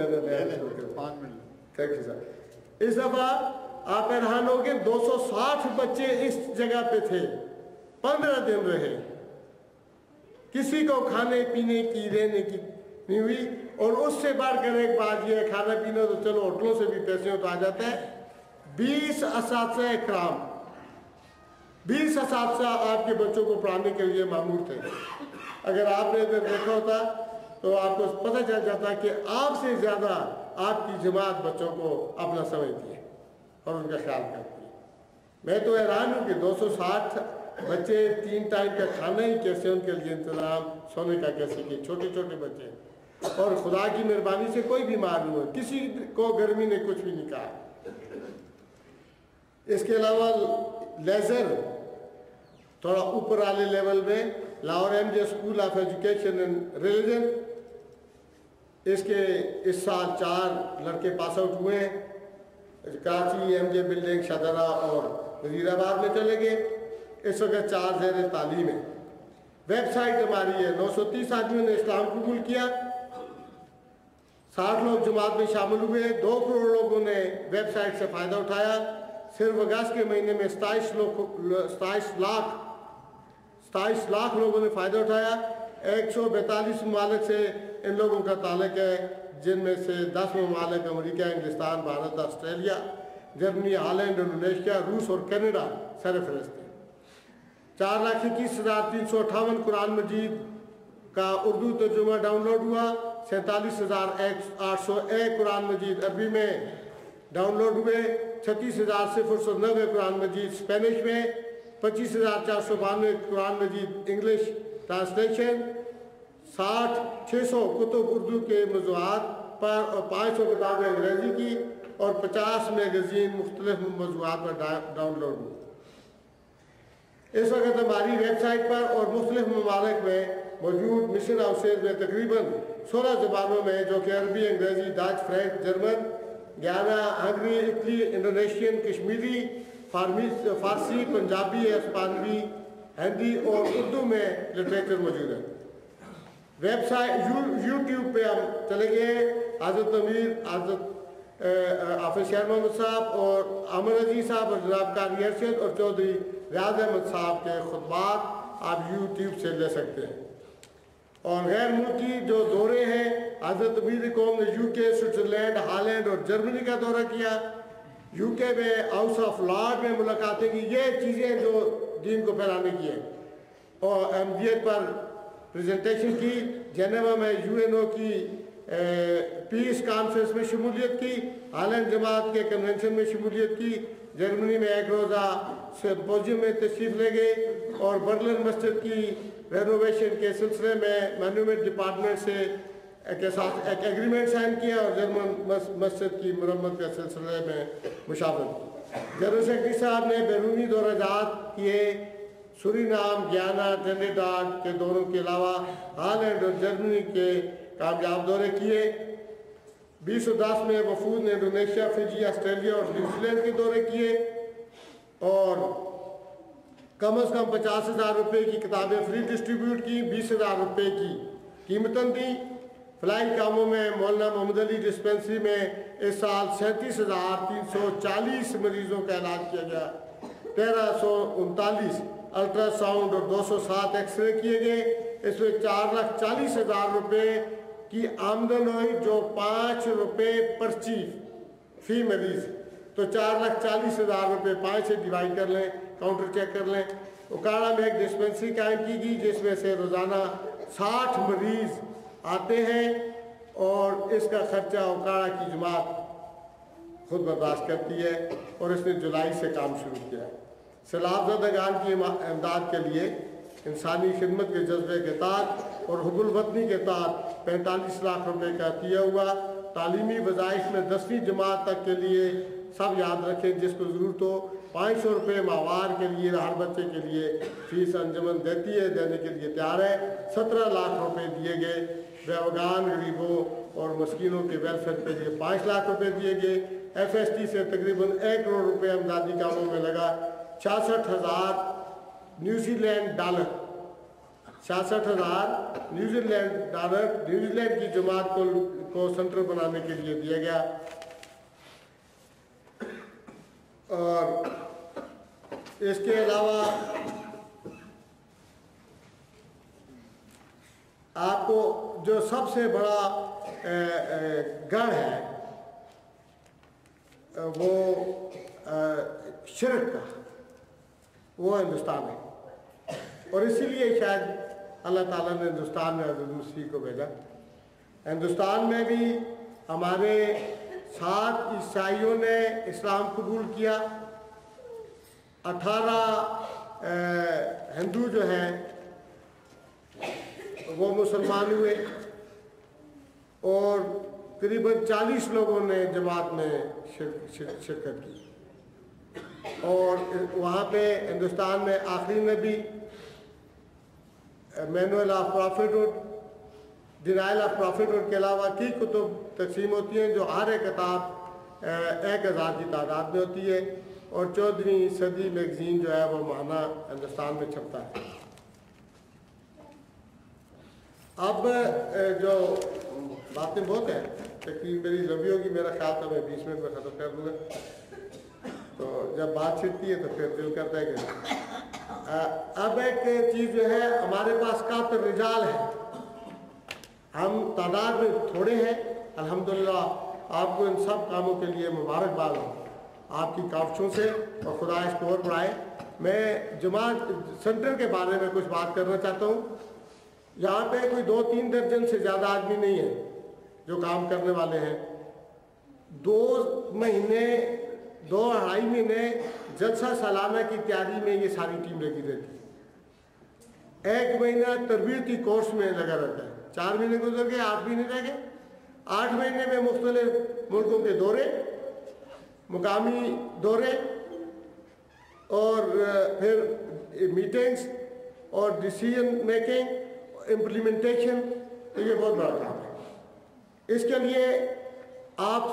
اس دفعہ آپ حیران ہو گئے 260 بچے اس جگہ پہ تھے, 15 دن رہے. کسی کو کھانے پینے کی رہنے کی نہیں ہوئی. اور اس سے بڑھ کر ایک بات یہ ہے, کھانا پینا تو چلو ہوٹلوں سے بھی پیسے تو آ جاتا ہے. 20 اساتذہ اکرام, 20 اساتذہ آپ کے بچوں کو پڑھانے کے لیے مامور تھے. اگر آپ نے ادھر دیکھا ہوتا تو آپ کو پتہ چل جاتا کہ آپ سے زیادہ آپ کی جماعت بچوں کو اپنا سمجھتی ہے اور ان کا خیال کرتی ہے. میں تو حیران ہوں کہ 260 بچے 3 ٹائم کا کھانا ہی کیسے ان کے لیے انتظام, سونے کا کیسے کہ چھوٹے چھوٹے بچے, اور خدا کی مہربانی سے کوئی بیمار نہیں ہوا, کسی کو گرمی نے کچھ بھی نہیں کہا. اس کے علاوہ لیزر تھوڑا اوپر والے لیول میں Lahore M J school of education and religion, اس سال 4 لڑکے پاس آؤٹ ہوئے ہیں. Karachi M J building Shahdara اور وزیر آباد میں چلے گئے. اس وقت 4 زیر تعلیم ہیں. ویب سائٹ ہماری ہے, 930 آدمیوں نے اسلام قبول کیا, 60 لوگ جماعت میں شامل ہوئے, 2 کروڑ لوگوں نے ویب سائٹ سے فائدہ اٹھایا. صرف اگست کے مہینے میں 27 لاکھ لوگوں نے فائدہ اٹھایا. 142 ممالک سے ان لوگوں کا تعلق ہے, جن میں سے 10 ممالک امریکہ, انگلستان, بھارت, آسٹریلیا, جرمنی, ہالینڈ, انڈونیشیا, روس اور کینیڈا سر فہرست ہیں. 4,21,358 قرآن مجید کا اردو ترجمہ ڈاؤن لوڈ ہوا. 47,801 قرآن مجید عربی میں ڈاؤن لوڈ ہوئے. 36,090 قرآن مجید اسپینش میں, 25,492 قرآن مجید انگلش ٹرانسلیشن, 600 کتب اردو کے موضوعات پر اور 500 کتابیں انگریزی کی, اور 50 میگزین مختلف موضوعات پر ڈاؤن لوڈ ہوئی. اس وقت ہماری ویب سائٹ پر اور مختلف ممالک میں موجود مشن ہاؤسز میں تقریباً 16 زبانوں میں, جو کہ عربی, انگریزی, ڈچ, فرینچ, جرمن, گیانا, Hungary, Italy, Indonesian, Kashmiri, Farsi, Punjabi, اسپانوی, ہندی اور اردو میں لٹریچر موجود ہے. ویب سائٹ یوٹیوب پہ ہم چلے گئے. حضرت امیر, حضرت حافظ شیر محمد صاحب اور احمد عزیز صاحب اور جناب قاری ارشد اور چودھری ریاض احمد صاحب کے خطبات آپ یوٹیوب سے لے سکتے ہیں. اور غیر ملکی جو دورے ہیں, حضرت امیر قوم نے UK, سوئٹزرلینڈ, ہالینڈ اور جرمنی کا دورہ کیا. UK میں ہاؤس آف لارڈ میں ملاقاتیں کی. یہ چیزیں جو دین کو پھیلانے کی ہیں, اور احمدیت پر پریزنٹیشن کی. جنیوا میں UNO کی پیس کانفرنس میں شمولیت کی. ہالینڈ جماعت کے کنونشن میں شمولیت کی. جرمنی میں 1 روزہ سمپوزیم میں تشریف لے گئے, اور برلن مسجد کی رینوویشن کے سلسلے میں مینومنٹ ڈپارٹمنٹ سے کے ساتھ ایک ایگریمنٹ سائن کیا, اور جرمن مسجد کی مرمت کے سلسلے میں مشاورت کی. جنرل سیکرٹری صاحب نے بیرونی دورہ جات کیے. سورینام, گیانا, ٹرینیڈاڈ کے دوروں کے علاوہ ہالینڈ اور جرمنی کے کامیاب دورے کیے. 2010 میں وفود نے انڈونیشیا, فجی, آسٹریلیا اور نیوزی لینڈ کے دورے کیے. اور कम अज़ कम 50,000 रुपये की किताबें फ्री डिस्ट्रीब्यूट की, 20,000 रुपये की कीमतन दी। फलाई कामों में मौलाना मोहम्मद अली डिस्पेंसरी में इस साल 37,340 मरीज़ों का इलाज किया गया, 1339 अल्ट्रासाउंड और 207 एक्सरे किए गए। इसमें 4,40,000 रुपये की आमदन हुई, जो 5 रुपये पर्ची फी मरीज़, तो 4,40,000 रुपये 5 से डिवाइड कर लें, काउंटर चेक कर लें। उकाड़ा में एक डिस्पेंसरी कायम की गई जिसमें से रोज़ाना 60 मरीज़ आते हैं और इसका खर्चा उकाड़ा की जमात खुद बर्दाश्त करती है और इसने जुलाई से काम शुरू किया है। सैलाबज़दागान की इमदाद के लिए इंसानी खिदमत के जज्बे के तहत और हुब्बुल वतनी के तहत 45 लाख रुपए का किया हुआ। तालीमी वज़ाइफ में 10वीं जमात तक के लिए सब याद रखें, जिसको ज़रूरत हो 500 रुपये माहवार के लिए हर बच्चे के लिए फीस अंजमन देती है, देने के लिए तैयार है। 17 लाख रुपए दिए गए। बेवगान गरीबों और मस्कीनों के वेलफेयर के लिए 5 लाख रुपए दिए गए। FST से तकरीबन 1 करोड़ रुपये अमदादी कामों में लगा। 66,000 New Zealand dollar 66,000 New Zealand dollar New Zealand की जमात को सेंटर बनाने के लिए दिया गया। और इसके अलावा आपको जो सबसे बड़ा गढ़ है वो शिरक का, वो हिंदुस्तान है। और इसीलिए शायद अल्लाह ताला ने हिंदुस्तान में हज़रत मसीह को भेजा। हिंदुस्तान में भी हमारे 7 ईसाइयों ने इस्लाम कबूल किया, 18 हिंदू जो हैं वो मुसलमान हुए और करीबन 40 लोगों ने जमात में शिरकत की। और वहाँ पे हिंदुस्तान में आखिरी नबी, manual of prophethood, denial of prophethood के अलावा की कुतुब तकसीम होती हैं, जो हर एक किताब 1000 की तादाद में होती है। और 14वीं सदी मैगज़ीन जो है वो माना हिंदुस्तान में छपता है। अब जो बातें बहुत हैं, तकरीर मेरी लंबी होगी, मेरा ख्याल था मैं 20 मिनट में ख़त्म कर दूँगा। तो जब बात छिड़ती है तो फिर दिल करता है कि अब एक चीज़ जो है, हमारे पास काफ़ी रिजाल है, हम तादाद में थोड़े हैं। अल्हम्दुलिल्लाह आपको इन सब कामों के लिए मुबारकबाद हो आपकी काविशों से, और खुदा इसको और बढ़ाए। मैं जमात सेंटर के बारे में कुछ बात करना चाहता हूँ। यहाँ पे कोई 2-3 दर्जन से ज़्यादा आदमी नहीं है जो काम करने वाले हैं। 2-2.5 महीने जलसा सालाना की तैयारी में ये सारी टीम लगी रहती है। 1 महीना तरबियती कोर्स में लगा रहता है। 4 महीने गुजर गए, 8 महीने रह गए। 8 महीने में मुख्तलिफ मुल्कों के दौरे, मुकामी दौरे और फिर मीटिंग्स और डिसीजन मेकिंग, इम्प्लीमेंटेशन, तो ये बहुत बड़ा काम है। इसके लिए आप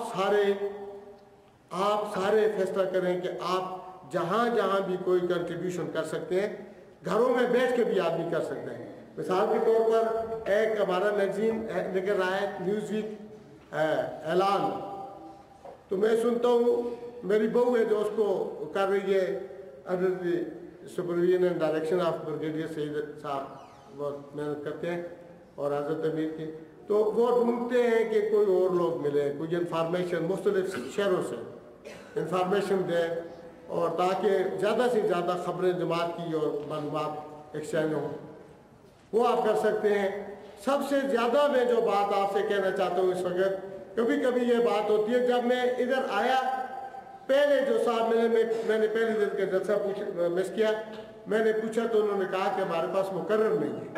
सारे फैसला करें कि आप जहाँ जहाँ भी कोई कंट्रीब्यूशन कर सकते हैं, घरों में बैठ के भी आदमी कर सकते हैं। मिसाल के तौर पर एक हमारा मैगजीन निकल रहा है न्यूज़ वीक ऐलान, तो मैं सुनता हूँ, मेरी बहू है जो उसको कर रही है under the supervision and direction of brigadier Saeed sahab, बहुत मेहनत करते हैं और हज़रत अमीर की, तो वो ढूंढते हैं कि कोई और लोग मिले, कोई इन्फॉर्मेशन मुख्तलिफ शहरों से इन्फॉर्मेशन दें, और ताकि ज़्यादा से ज़्यादा खबरें जमात की और मालूमात एक्सचेंज हों, वो आप कर सकते हैं। सबसे ज़्यादा मैं जो बात आपसे कहना चाहता हूँ इस वक्त, कभी कभी ये बात होती है, जब मैं इधर आया पहले जो साहब मैंने पहले दिन के जलसा मिस किया, मैंने पूछा तो उन्होंने कहा कि हमारे पास मुकर्रर नहीं है।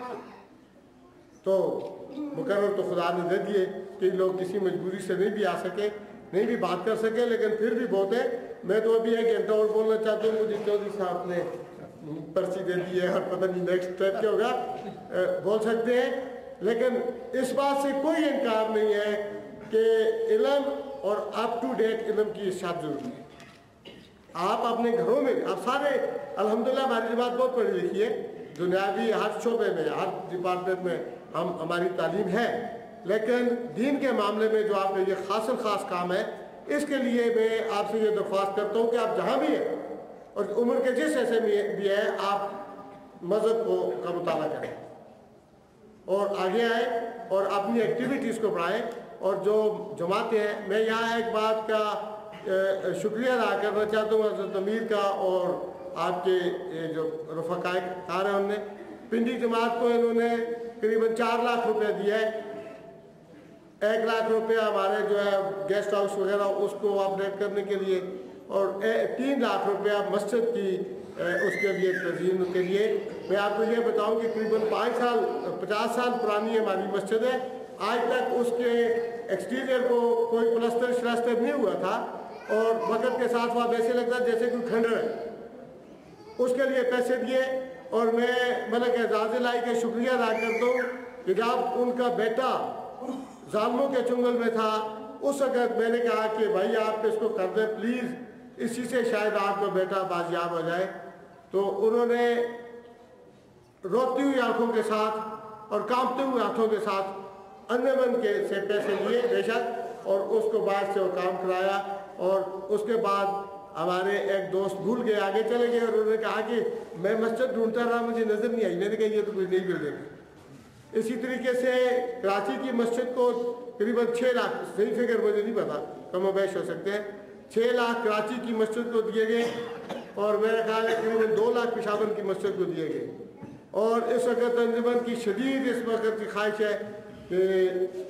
तो मुकर्रर तो खुदा ने दे दिए कि लोग किसी मजबूरी से नहीं भी आ सके, नहीं भी बात कर सके, लेकिन फिर भी बहुत है। मैं तो अभी 1 घंटा और बोलना चाहता हूँ, मुझे चौधरी साहब ने पर्ची दे दी है और पता नहीं नेक्स्ट स्टेप क्या होगा, बोल सकते हैं। लेकिन इस बात से कोई इनकार नहीं है कि इल्म और अप टू डेट इल्म की इरशाद जरूरी है। आप अपने घरों में, आप सारे अल्हम्दुलिल्लाह हमारी जमात बहुत पढ़ी लिखी है, दुनियावी हर शोबे में, हर डिपार्टमेंट में हमारी तालीम है, लेकिन दीन के मामले में जो आपका ये ख़ास काम है, इसके लिए मैं आपसे ये दरख्वास्त करता हूँ कि आप जहाँ भी हैं और उम्र के जिस ऐसे में भी है, आप मज़हब का मुताला करें और आगे आए और अपनी एक्टिविटीज़ को बढ़ाएं। और जो जमातें हैं, मैं यहाँ एक बात का शुक्रिया अदा करना चाहता हूँ हज़रत अमीर का और आपके जो रफ़ाक़ाए कार हैं, उनने पिंडी जमात को इन्होंने करीबन 4 लाख रुपये दिया है। 1 लाख रुपया हमारे जो है गेस्ट हाउस वगैरह उसको अपडेट करने के लिए, और 3 लाख रुपया मस्जिद की उसके लिए तज़ीन के लिए। मैं आपको ये बताऊं कि करीबन 50 साल पुरानी हमारी मस्जिद है। आज तक उसके एक्सटीरियर को कोई प्लास्टर श्लास्टर नहीं हुआ था और वक्त के साथ वहाँ वैसे लगता जैसे कोई खंडर है। उसके लिए पैसे दिए और मैं मलक एजाज़ लाई का शुक्रिया अदा करता हूँ कि जब उनका बेटा जालिमों के चुंगल में था, उस वक्त मैंने कहा कि भाई आप इसको कर दें प्लीज़, इसी से शायद आपका बेटा बाजियाब हो जाए। तो उन्होंने रोती हुई आंखों के साथ और कांपते हुए हाथों के साथ अंजमन के से पैसे लिए बेशक, और उसको बाद से वो काम कराया। और उसके बाद हमारे एक दोस्त भूल गए, आगे चले गए और उन्होंने कहा कि मैं मस्जिद ढूंढता रहा, मुझे नज़र नहीं आई। मैंने कहा ये तो कोई नहीं बिल्डिंग। इसी तरीके से कराची की मस्जिद को करीबन 6 लाख, सही फिगर मुझे नहीं पता, कम बेश हो सकते हैं, 6 लाख कराची की मस्जिद को दिए गए और मेरा ख्याल है करीबन 2 लाख पेशावर की मस्जिद को दिए गए। और इस वक्त अंजुमन की शदीद इस वक्त की ख्वाहिश है कि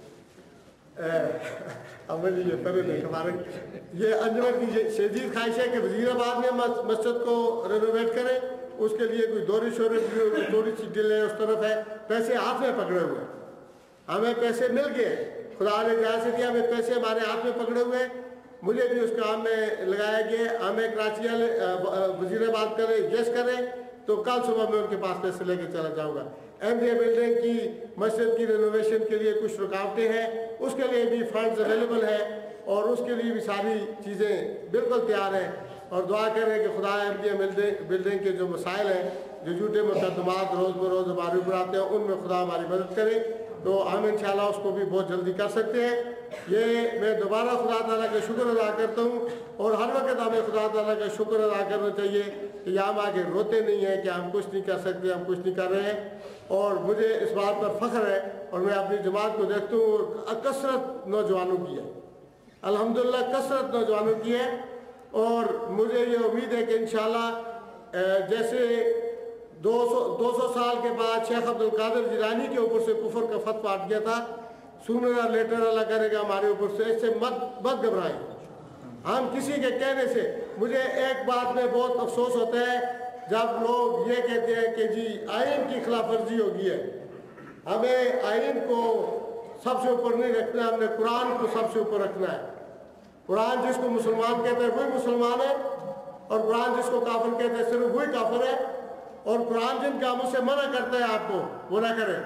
अमल ये अंजुमन की शदीद ख्वाहिश है कि वज़ीराबाद में मस्जिद को रेनोवेट करें। उसके लिए कोई दौरी शोरी थोड़ी सी डिले उस तरफ है, पैसे हाथ में पकड़े हुए हैं, हमें पैसे मिल गए, खुदा ने जहाँ से दिया, हमें पैसे हमारे हाथ में पकड़े हुए, मुझे भी उस काम में लगाया गया। हमें कराची वाले वज़ीराबाद करें, यस करें तो कल सुबह मैं उनके पास पैसे लेके चला जाऊँगा। MDA बिल्डिंग की मस्जिद की रेनोवेशन के लिए कुछ रुकावटें हैं, उसके लिए भी फंड्स अवेलेबल है और उसके लिए भी सारी चीज़ें बिल्कुल तैयार हैं। और दुआ करें कि खुदा MDA बिल्डिंग के जो मसाइल हैं, जो झूठे मुकदमात रोज़ बरोज़ हमारे ऊपर आते हैं, उनमें खुदा हमारी मदद करे तो हम इंशाल्लाह उसको भी बहुत जल्दी कर सकते हैं। ये मैं दोबारा खुदा ताला का शुक्र अदा करता हूँ और हर वक्त हमें खुदा ताला का शुक्र अदा करना चाहिए कि हम आगे रोते नहीं हैं कि हम कुछ नहीं कर सकते, हम कुछ नहीं कर रहे हैं। और मुझे इस बात पर फ़ख्र है और मैं अपनी जमात को देखता हूँ, कसरत नौजवानों की है, अल्हम्दुलिल्लाह कसरत नौजवानों की है। और मुझे ये उम्मीद है कि इंशाल्लाह जैसे 200 साल के बाद शेख अब्दुल कादिर जिलानी के ऊपर से कुफर का फतवा हट गया था, सूनर और लेटर अल्लाह करेगा हमारे ऊपर से, इससे मत घबराएं। हम किसी के कहने से, मुझे एक बात में बहुत अफसोस होता है जब लोग ये कहते हैं कि जी आइन की खिलाफ वर्जी हो गई है। हमें आइन को सबसे ऊपर नहीं रखना, हमने कुरान को सबसे ऊपर रखना है। कुरान जिसको मुसलमान कहते हैं वही मुसलमान है और कुरान जिसको काफिर कहते हैं सिर्फ वही काफिर है। और कुरान जिन कामों से मना करता है आपको वो ना करें।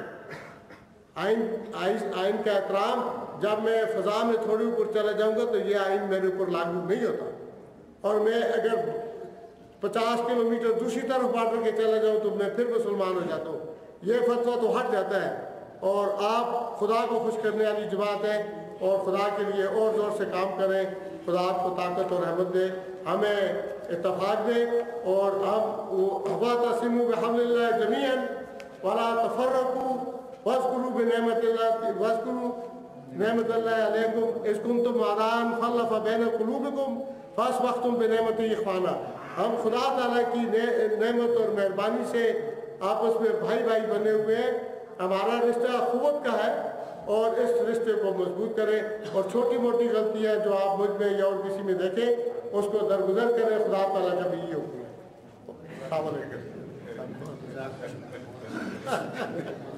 आइन का एहतराम, जब मैं फ़ज़ा में थोड़ी ऊपर चला जाऊंगा तो ये आइन मेरे ऊपर लागू नहीं होता। और मैं अगर 50 किलोमीटर दूसरी तरफ बॉर्डर के चला जाऊँ तो मैं फिर मुसलमान हो जाता हूँ। ये फतवा तो हट जाता है। और आप खुदा को खुश करने वाली जमात है और खुदा के लिए और ज़ोर से काम करें। खुदा आपको ताकत और रहमत दे, हमें इत्तफाक दे और हम वअतसिमू बिहब्लिल्लाहि जमीअन वला तफर्रकू वज़कुरू नेमतल्लाहि अलैकुम इज़ कुंतुम अदाअन फअल्लफ़ बैन क़ुलूबिकुम फ़अस्बहतुम बिनिअमतिही इख़वाना। हम खुदा ताला की नेमत और मेहरबानी से आपस में भाई भाई बने हुए हैं। हमारा रिश्ता ख़ुवत का है और इस रिश्ते को मजबूत करें और छोटी मोटी गलतियाँ जो आप मुझ में या और किसी में देखें उसको दरगुजर करें। खुदा ताला का भी ये हुक्म है।